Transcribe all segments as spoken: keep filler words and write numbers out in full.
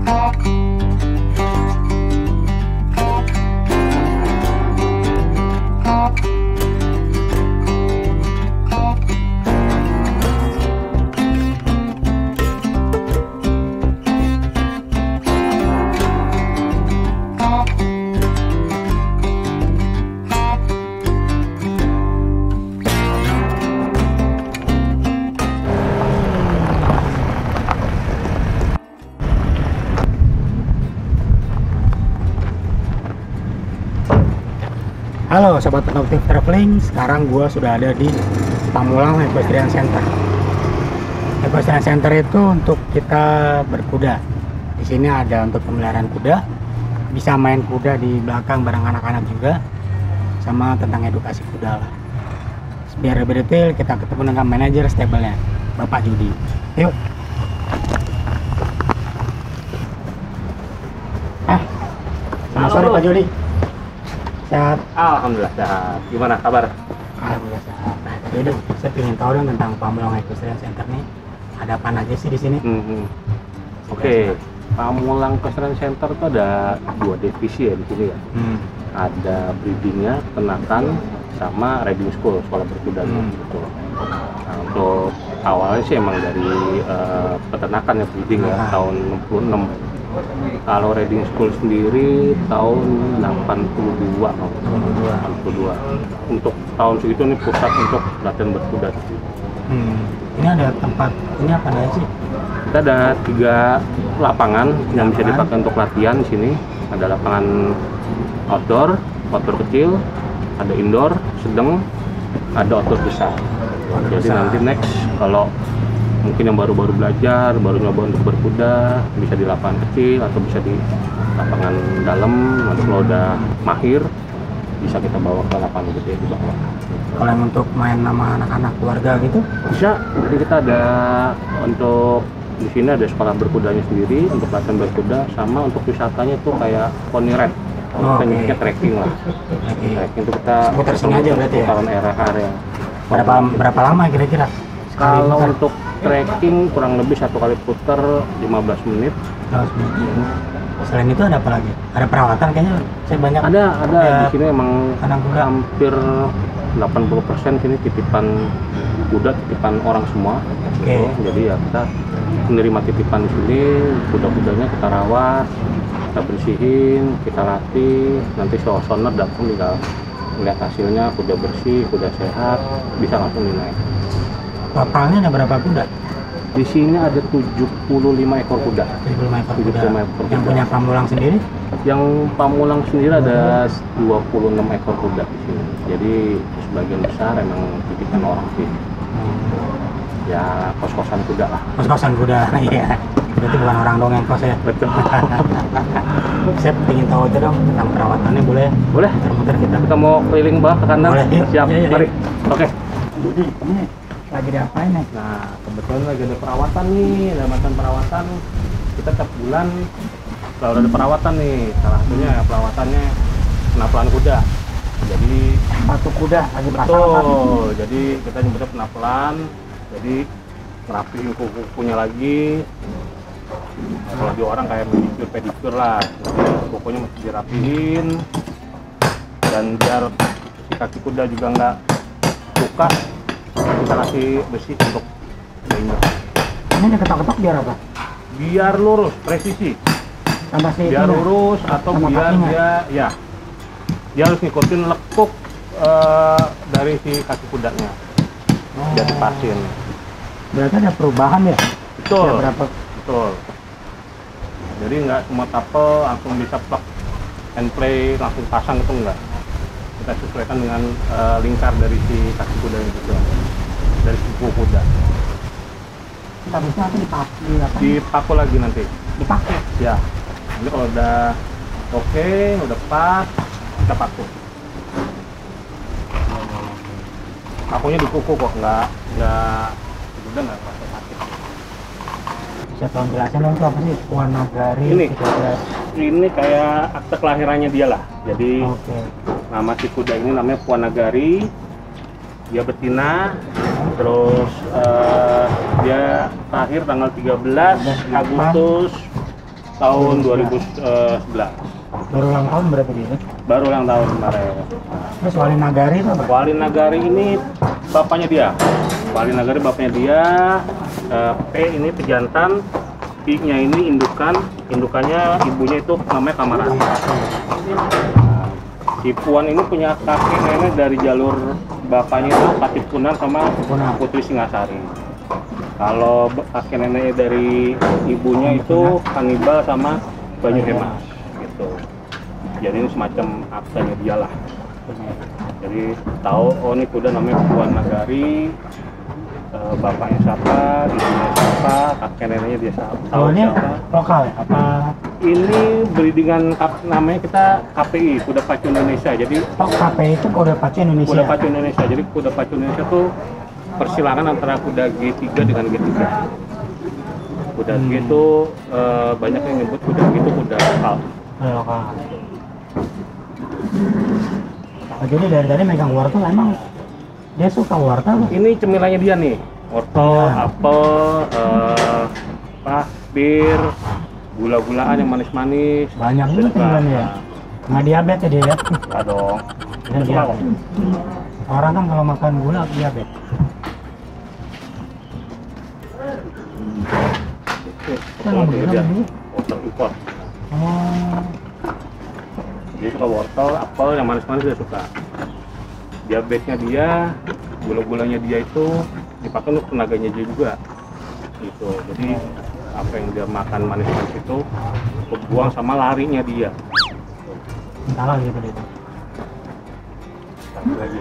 Halo sobat otomotif traveling, sekarang gua sudah ada di Pamulang Equestrian Center. Equestrian Center itu untuk kita berkuda. Di sini ada untuk pemeliharaan kuda, bisa main kuda di belakang bareng anak-anak juga, sama tentang edukasi kuda lah. Biar lebih detail kita ketemu dengan manajer stablenya, Bapak Judi. Yuk. Ah, selamat sore Pak Judi. Sehat? Alhamdulillah sehat. Gimana kabar? Alhamdulillah sehat. Jadi saya ingin tahu dong tentang Pamulang Equestrian Center nih. Ada apa aja sih di sini? Mm-hmm. Oke, okay. Pamulang Equestrian Center itu ada dua divisi ya di sini ya. Hmm. Ada breedingnya, peternakan, sama riding school, sekolah berkudanya. Hmm. Gitu. Nah, untuk awalnya sih emang dari uh, peternakan ya, breeding ya, nah. tahun enam puluh enam. Kalau riding school sendiri tahun delapan puluh dua. delapan puluh dua. Untuk tahun segitu nih pusat untuk latihan berkuda. Hmm. Ini ada tempat, ini apa aja sih? Kita ada tiga lapangan yang bisa dipakai untuk latihan di sini. Ada lapangan outdoor, outdoor kecil, ada indoor, sedang, ada outdoor besar. Outdoor Jadi besar. Nanti next kalau mungkin yang baru-baru belajar, baru nyoba untuk berkuda, bisa di lapangan kecil atau bisa di lapangan dalam. Nanti kalau udah mahir, bisa kita bawa ke lapangan gede di bawah. Kalau yang untuk main sama anak-anak keluarga gitu? Bisa. Jadi kita ada untuk di sini ada sekolah berkudanya sendiri untuk latihan berkuda, sama untuk wisatanya tuh kayak pony ride. Oh, kita okay. nyebutnya trekking lah. Okay. Trekking itu kita seputar sini aja berarti ya? Putaran area-area. Berapa, berapa lama kira-kira? Kalau untuk trekking kurang lebih satu kali putar lima belas menit. lima belas menit. Selain itu ada apa lagi? Ada perawatan kayaknya saya banyak. Ada, ada ya, di sini emang hampir delapan puluh persen sini titipan kuda, titipan orang semua. Okay. Gitu. Jadi ya kita menerima titipan di sini, kuda-kudanya kita rawat, kita bersihin, kita latih. Nanti sonar datang tinggal melihat hasilnya, kuda bersih, kuda sehat, bisa langsung dinaik. Totalnya ada berapa kuda? Di sini ada tujuh puluh lima ekor kuda. tujuh puluh lima ekor kuda. ekor Yang kuda. punya Pamulang sendiri? Yang Pamulang sendiri ada dua puluh enam ekor kuda di sini. Jadi sebagian besar emang titipan orang sih. Hmm. Ya kos-kosan kuda lah. Kos-kosan kuda, iya. Berarti bukan orang dong yang kos ya? Betul. Saya ingin tahu aja dong tentang perawatannya, boleh? Boleh. Muter-muter kita. Kita mau keliling bawah ke kanan. Boleh. Siap. Iya, iya, Mari. Oke. Okay. Jadi ini lagi diapain nih? Nah, kebetulan lagi ada perawatan nih, ada mantan perawatan. Kita tiap bulan selalu ada perawatan nih. Salah satunya ya, perawatannya penapelan kuda. Jadi batu kuda lagi betul. Betul. Jadi kita nyebutnya penapelan. Jadi ngerapiin kuku-kukunya lagi. Nah, kalau di orang kayak pedicure pedicure lah. Kukunya mesti dirapiin. Dan biar si kaki kuda juga nggak buka, kita kasih besi untuk diinjak. Ini diketok-ketok biar apa? Biar lurus, presisi. Tambah si biar lurus atau biar dia ya dia harus ngikutin lekuk uh, dari si kaki kudanya. Oh. Biar dipasin. Berarti ada perubahan ya? Betul. Ya, berapa? Betul. Jadi nggak semua tapel langsung bisa plug and play langsung pasang itu enggak. Kita sesuaikan dengan uh, lingkar dari si kaki kuda itu, dari si kuku kuda. Habisnya nanti dipaku, dipaku lagi nanti. Dipaku? Ya. Nanti kalau udah oke, okay, udah pas, kita paku. Pakunya di kuku kok, nggak nggak kuda nggak merasa sakit. Bisa tolong jelasin dong itu apa sih? Puanagari ini, tiga belas. Ini kayak akte kelahirannya dia lah. Jadi okay. Nama si kuda ini namanya Puanagari. Dia betina. Terus uh, dia lahir tanggal tiga belas Agustus tahun dua ribu sebelas. Baru ulang tahun berapa dia? Baru ulang tahun kemarin. Terus Wali Nagari itu apa? Wali Nagari ini bapaknya dia. Wali Nagari bapaknya dia. Uh, P ini pejantan, I-nya ini indukan, indukannya ibunya itu namanya Kamaran. Nah, si Puan ini punya kakek nenek dari jalur bapaknya itu Katipunan sama Putri Singasari. Kalau kakek neneknya dari ibunya itu Hannibal sama Banyu Hemas gitu. Jadi ini semacam aktenya dia lah. Jadi tahu, oh ini kuda namanya Puan Nagari, e, bapaknya siapa, ibunya siapa, kakek neneknya dia siapa. Tahu siapa? Lokal ya? Apa? Ini breedingan namanya kita K P I, Kuda Pacu Indonesia. Jadi oh, K P I itu Kuda Pacu Indonesia. Kuda Pacu Indonesia. Jadi Kuda Pacu Indonesia tuh persilangan antara kuda G tiga dengan G tiga. Kuda hmm. G itu e, banyak yang nyebut kuda G itu kuda lokal. Lokal. Oh, jadi dari tadi megang wortel emang dia suka wortel? Ini cemilannya dia nih, wortel, ya. Apel, uh, apa, bir, gula-gulaan yang manis-manis. Banyak juga cemilannya ya? Nggak diabetes ya dia ya? Nggak dong. Ya, orang kan kalau makan gula diabetes. Wortel dia, wortel impor. Oh. Dia suka wortel, apel yang manis-manis dia suka. Diabetesnya dia, gula-gulanya dia itu dipakai untuk tenaganya dia juga. Gitu. Jadi apa yang dia makan manis-manis itu kebuang sama larinya dia. Entahlah gitu deh. Lagi.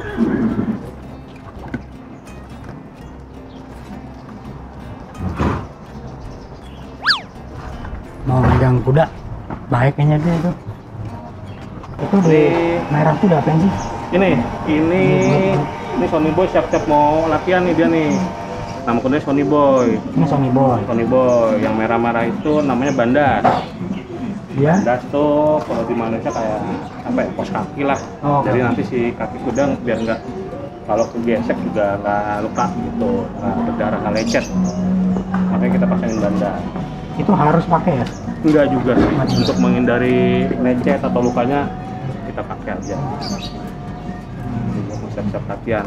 Mau megang kuda, baik kayaknya dia itu. Itu di merah tuh apa sih? Ini, ini, ini Sonny Boy siap-siap mau latihan nih dia nih. Nama kudanya Sonny Boy. Ini Sonny Boy. Sonny Boy, yang merah-merah itu namanya Bandas. Ya? Bandas tuh kalau di Malaysia kayak apa ya, pos kaki lah. Oh, jadi okay. Nanti si kaki kuda biar nggak, kalau kegesek juga nggak luka gitu, nggak berdarah, nggak lecet. Makanya kita pasangin Bandas. Itu harus pakai ya? Enggak juga sih. Masih. Untuk menghindari lecet atau lukanya kita pakai aja. Untuk siap-siap latihan.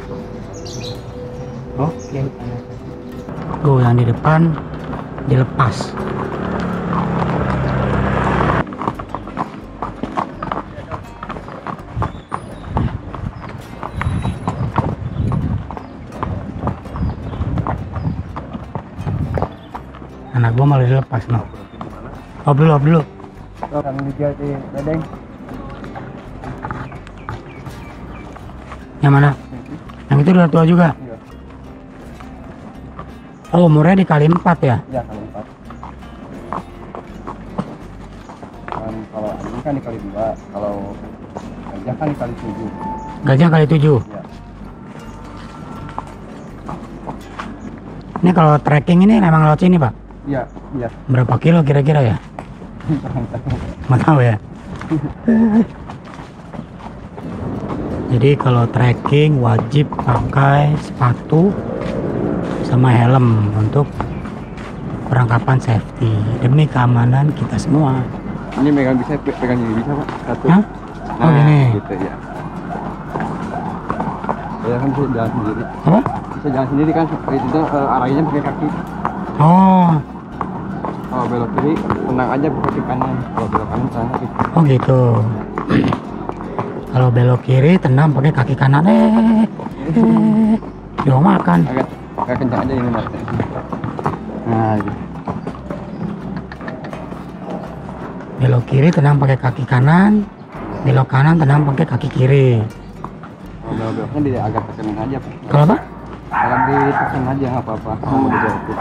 Oke. Tuh yang di depan dilepas. Anak gua malah dilepas no. Oh dulu, oh, dulu. Yang dijual di Bedeng. Yang mana? Yang itu udah tua juga? Iya. Oh, umurnya dikali empat ya? Iya, kali empat. Kan kalau ini kan dikali dua, kalau gajah kan dikali tujuh. Gajah kali tujuh? Iya. Ini kalau trekking ini memang lewat sini, Pak? Iya, iya. Berapa kilo kira-kira ya? Nggak tahu ya. Jadi kalau trekking wajib pakai sepatu sama helm untuk perlengkapan safety demi keamanan kita semua. Ini megang bisa, pegang ini bisa Pak? Satu. Hah? Oh nah, gini. Gitu ya. Ya kan bisa jalan sendiri. Apa? Bisa jalan sendiri kan, itu uh, arahnya pakai kaki. Oh. Kalau belok kiri tenang aja pakai kaki kanan. Kalau belok kanan tenang kaki. Oh gitu. Kalau belok kiri tenang pakai kaki kanan. Eh, eh, jangan makan. Agak, agak kencang aja ini mas. Nah, gitu. Belok kiri tenang pakai kaki kanan. Belok kanan tenang pakai kaki kiri. Kalau belok-beloknya dia agak tekenin aja. Kalau apa? Agak ditekan aja nggak apa-apa. Oh. Gitu.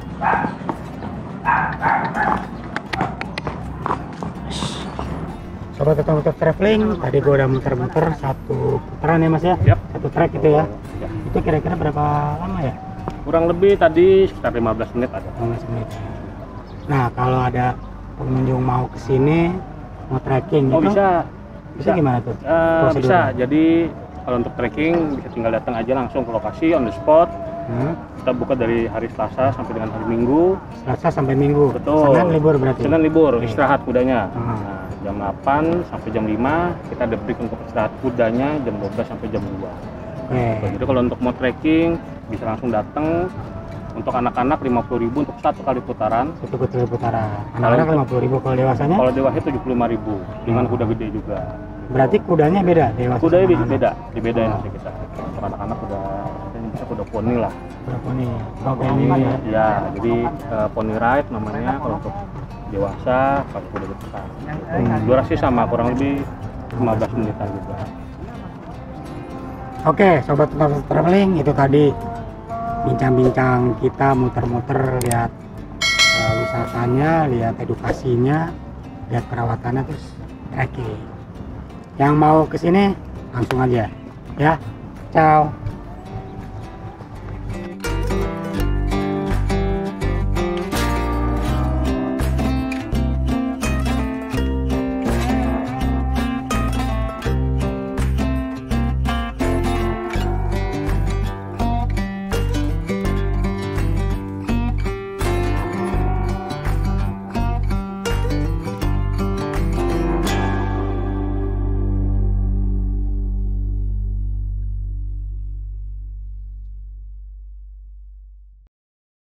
Sobat Otomotif Traveling, tadi gua udah muter-muter satu putaran ya mas ya? Yep. Satu trek itu ya? Yep. Itu kira-kira berapa lama ya? Kurang lebih tadi sekitar lima belas menit ada. lima belas menit. Nah kalau ada pengunjung mau kesini mau trekking oh, gitu? bisa. Bisa gimana tuh? Uh, bisa, jadi kalau untuk trekking bisa tinggal datang aja langsung ke lokasi on the spot. Hmm. Kita buka dari hari Selasa sampai dengan hari Minggu. Selasa sampai Minggu. Betul. Senin libur berarti. Senin libur, Oke. istirahat kudanya. Hmm. Nah, jam delapan sampai jam lima kita ada break untuk istirahat kudanya, jam dua belas sampai jam dua. Oke. Jadi kalau untuk mau trekking bisa langsung datang. Untuk anak-anak lima puluh ribu untuk satu kali putaran. Satu kali putaran. Anak-anak lima puluh ribu, kalau dewasanya? Kalau dewasa tujuh puluh lima ribu dengan Hmm. kuda gede juga. Berarti kudanya beda dewasa. Kudanya sama beda, anak? beda, dibedain Oh. nanti kita. Untuk anak-anak udah bisa kuda poni lah. Berapa nih? Oke, ini ya. Ya, jadi uh, pony ride namanya kalau untuk dewasa pakai kuda besar. Hmm. Durasi sama kurang lebih lima belas menitan juga. Oke, sobat traveling, itu tadi bincang-bincang kita muter-muter lihat uh, wisatanya, lihat edukasinya, lihat perawatannya, terus trekking. Yang mau kesini langsung aja, ya. Ciao.